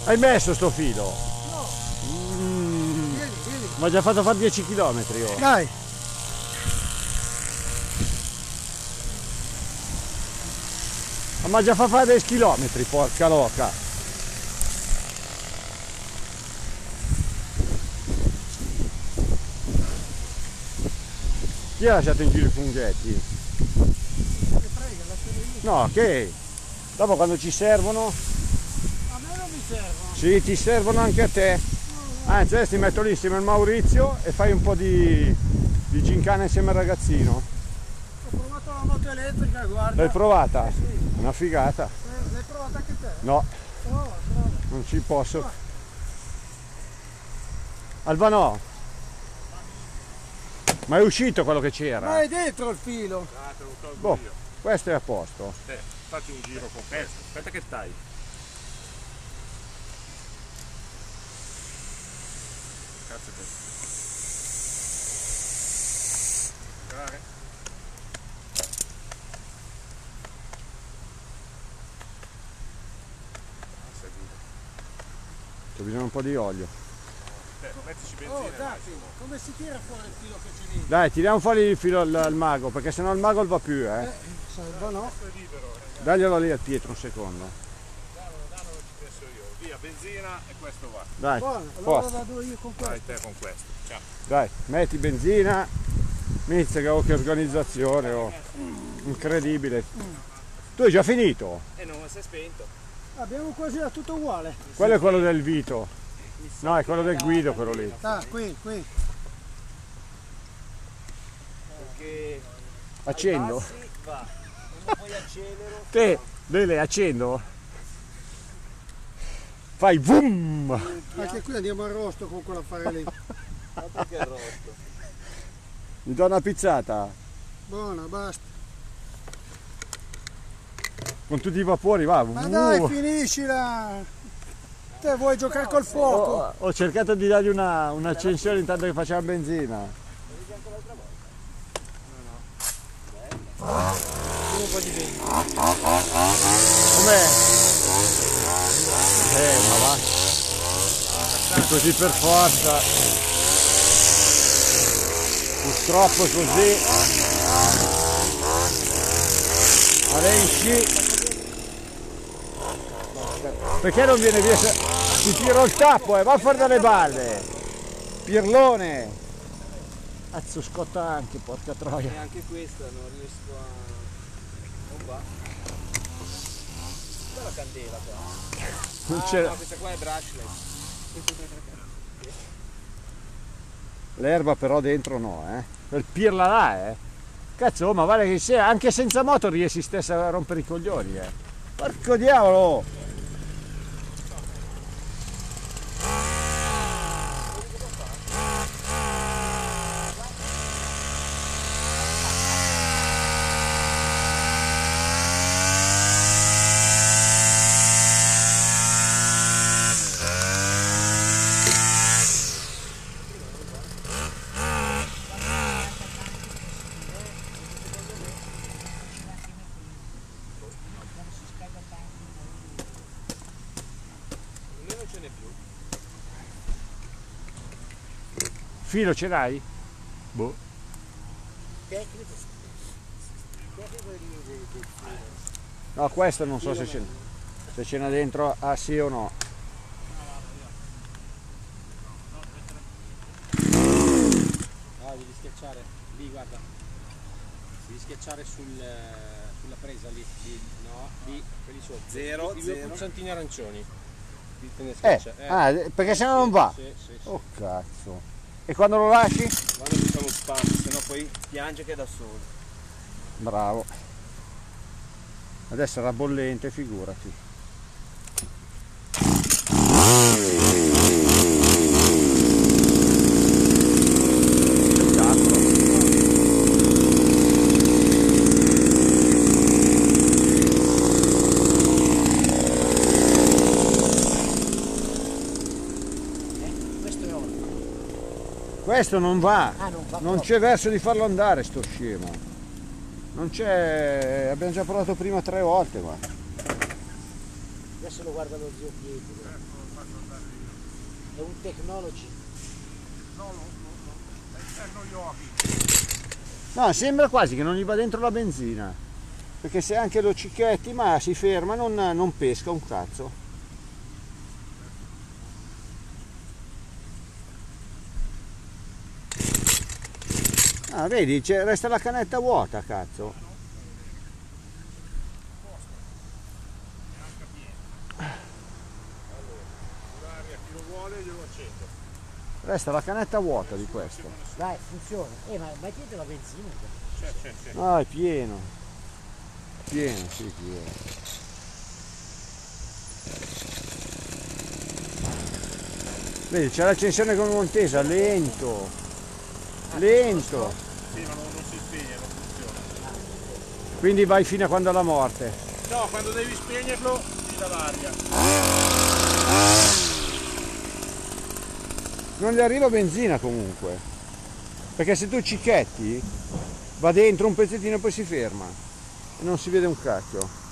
Hai messo sto filo? No. Mm. Vieni. Mi ha già fatto fare 10 km io. Dai. Ma già fa fare 10 km, porca loca. Chi ha lasciato in giro i funghetti? No, che? Dopo quando ci servono? A me non mi servono. Sì, ti servono anche a te. Anzi, adesso ti metto lì insieme al Maurizio e fai un po' di gincana insieme al ragazzino. Ho provato la moto elettrica, guarda. L'hai provata? Sì. Una figata. L'hai provata anche te? No, Prova. non ci posso. Albano, ma è uscito quello che Ma c'era? è dentro il filo. Ah, te lo tolgo Boh, io. questo è a posto. Fatti un giro con questo. Aspetta che stai. Cazzo è questo? Girare. C'è bisogno un po' di olio. Mettici Oh, benzina. dai, come si tira fuori il filo che c'è dentro? Dai, tiriamo fuori il filo al mago, perché sennò il mago non va più, eh. Salva no. Questo è libero, ragazzi. Daglielo lì a Pietro un secondo. Dallo ci penso io. Via, benzina e questo va. Dai, Buono, allora posto. vado io con Vai questo. te con questo. Ciao. Dai, metti benzina. Mizzica, che organizzazione, oh. Incredibile. Tu hai già finito? Non si è spento. Abbiamo quasi tutto uguale. Quello è quello del Vito. No, è quello del Guido, quello lì. Ah, qui. Perché Accendo. va, quando poi accelero. Te, Lele, accendo. Fai boom! Anche qui andiamo arrosto con quell'affare lì. Ma perché arrosto? Mi do una pizzata. Buona, basta. Con tutti i vapori, va. Ma dai, finiscila! Te vuoi giocare col fuoco? Ho cercato di dargli un'accensione intanto che faceva benzina. Un po' di benzina. Com'è? Ma va. Così per forza. Purtroppo è così. Arenci. Perché non viene via? Ti tiro il tappo, va a fare dalle balle. Pirlone. Cazzo, scotta anche, porca troia. E anche questa non riesco a... non va. Questa è la candela qua. Non c'era. No, questa qua è brushless. L'erba però dentro no, Per pirla là, Cazzo, ma vale che sia, anche senza moto riesci stesso a rompere i coglioni, Porco diavolo! Non ce n'è più. Filo ce l'hai? Boh. Tecnico di No, questo non so se ce n'è dentro, sì o no. No, devi schiacciare. Lì, guarda. Devi schiacciare sulla presa lì. No, lì, quelli sotto. Zero, I due zero. pulsantini arancioni. Lì te ne schiaccia. Perché se no non va. Sì. Oh cazzo. E quando lo lasci? Quando ci sono spazio, sennò poi piange che è da solo. Bravo. Adesso era bollente, figurati. Questo non va, non c'è verso di farlo andare sto scemo. Non c'è, abbiamo già provato prima 3 volte qua. Adesso lo guarda lo zio Pietro. È un technology. No, è interno gli occhi. No, sembra quasi che non gli va dentro la benzina. Perché se anche lo cicchetti, ma si ferma, non pesca un cazzo. Ah, vedi, resta la canetta vuota, cazzo. L'aria chi lo vuole glielo accendo. Resta la canetta vuota di questo. Dai, funziona. Ma mettete la benzina. C'è. Ah, è pieno. Pieno, sì, pieno. Vedi, c'è l'accensione con Montesa, lento. Lento. Sì, ma non si spegne, non funziona. Quindi vai fino a quando è la morte. No, quando devi spegnerlo ti dà l'aria. Non gli arriva benzina comunque. Perché se tu cicchetti, va dentro un pezzettino e poi si ferma. E non si vede un cacchio.